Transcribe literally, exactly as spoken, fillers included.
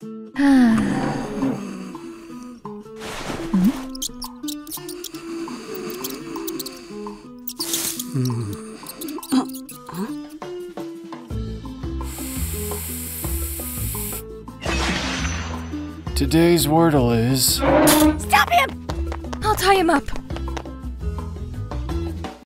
Today's wordle is... Stop him! I'll tie him up.